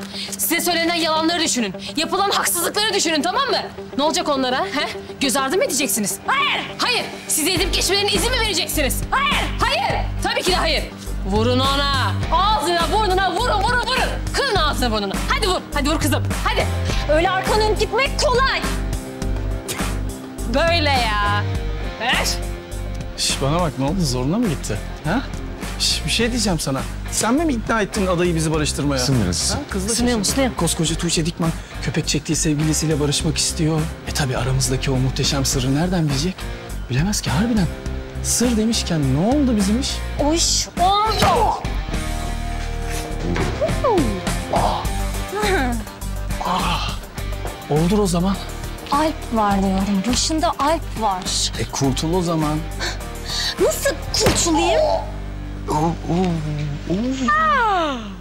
Size söylenen yalanları düşünün. Yapılan haksızlıkları düşünün, tamam mı? Ne olacak onlara? He? Göz ardı mı edeceksiniz? Hayır! Hayır! Size edip geçmelerine izin mi vereceksiniz? Hayır! Hayır! Tabii ki de hayır. Vurun ona. Ağzına, burnuna vurun, vurun, vurun. Kırın ağzına, burnuna. Hadi vur. Hadi vur kızım. Hadi. Öyle arkanı dönüp gitmek kolay. Böyle ya. Ver. Şş, bana bak, ne oldu? Zoruna mı gitti? Ha? Şş, bir şey diyeceğim sana. Sen mi ikna ettin adayı bizi barıştırmaya? Sınırız. Ha? Kızla Sınıyor mu, şaşırdım. sınıyor? Koskoca Tuğçe Dikman köpek çektiği sevgilisiyle barışmak istiyor. Tabii aramızdaki o muhteşem sırrı nereden bilecek? Bilemez ki harbiden. Sır demişken ne oldu bizim iş? O iş oldu. Oldur o zaman. Alp var diyorum. Başında Alp var. Kurtul o zaman. Nasıl kurtulayım?